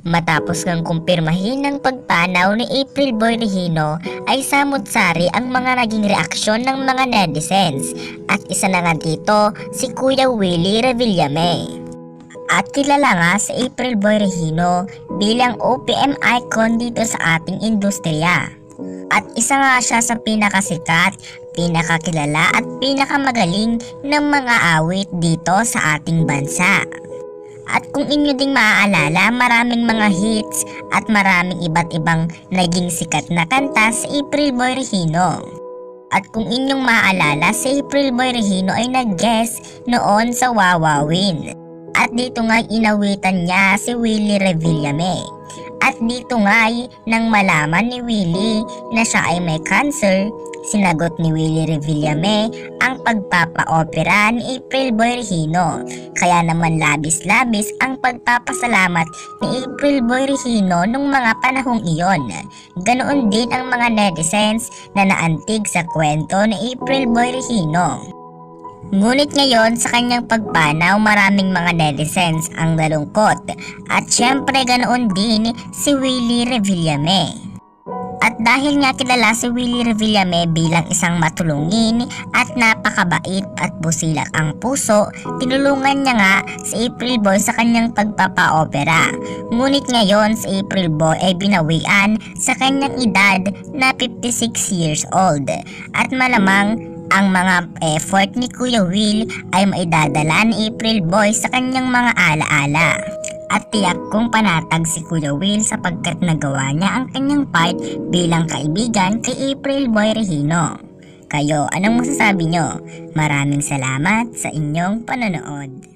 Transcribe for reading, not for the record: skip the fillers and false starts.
Matapos ngang kumpirmahin ng pagpanaw ni April Boy Regino ay samut-sari ang mga naging reaksyon ng mga netizens at isa na nga dito si Kuya Willie Revillame. At kilala nga si April Boy Regino bilang OPM icon dito sa ating industriya. At isa nga siya sa pinakasikat, pinakakilala at pinakamagaling ng mga awit dito sa ating bansa. At kung inyo ding maaalala, maraming mga hits at maraming iba't ibang naging sikat na kanta si April Boy Regino. At kung inyong maaalala, si April Boy Regino ay nag-guest noon sa Wawawin. At dito nga inawitan niya si Willie Revillame. At dito nga nang malaman ni Willie na siya ay may cancer, sinagot ni Willie Revillame ang pagpapa-opera ni April Boy Regino. Kaya naman labis-labis ang pagpapasalamat ni April Boy Regino nung mga panahong iyon. Ganoon din ang mga netizens na naantig sa kwento ni April Boy Regino. Ngunit ngayon sa kanyang pagpanaw, maraming mga netizens ang nalungkot at syempre ganoon din si Willie Revillame. At dahil nga kilala si Willie Revillame bilang isang matulungin at napakabait at busilak ang puso, tinulungan niya nga si April Boy sa kanyang pagpapa-opera. Ngunit ngayon si April Boy ay binawian sa kanyang edad na 56 years old at malamang ang mga effort ni Kuya Will ay maidadala ni April Boy sa kanyang mga alaala. At tiyak kong panatag si Kuya Will sapagkat nagawa niya ang kanyang part bilang kaibigan kay April Boy Regino. Kayo, anong masasabi nyo? Maraming salamat sa inyong panonood.